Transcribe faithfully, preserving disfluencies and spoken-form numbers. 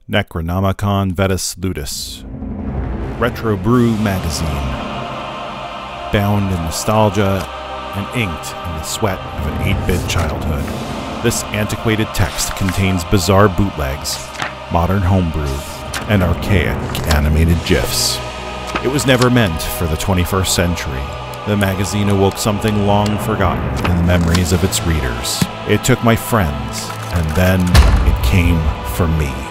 Necronomicon Vetus Ludus. Retrobrew magazine. Bound in nostalgia and inked in the sweat of an eight-bit childhood, this antiquated text contains bizarre bootlegs, modern homebrew, and archaic animated GIFs. It was never meant for the twenty-first century. The magazine awoke something long forgotten in the memories of its readers. It took my friends, and then it came for me.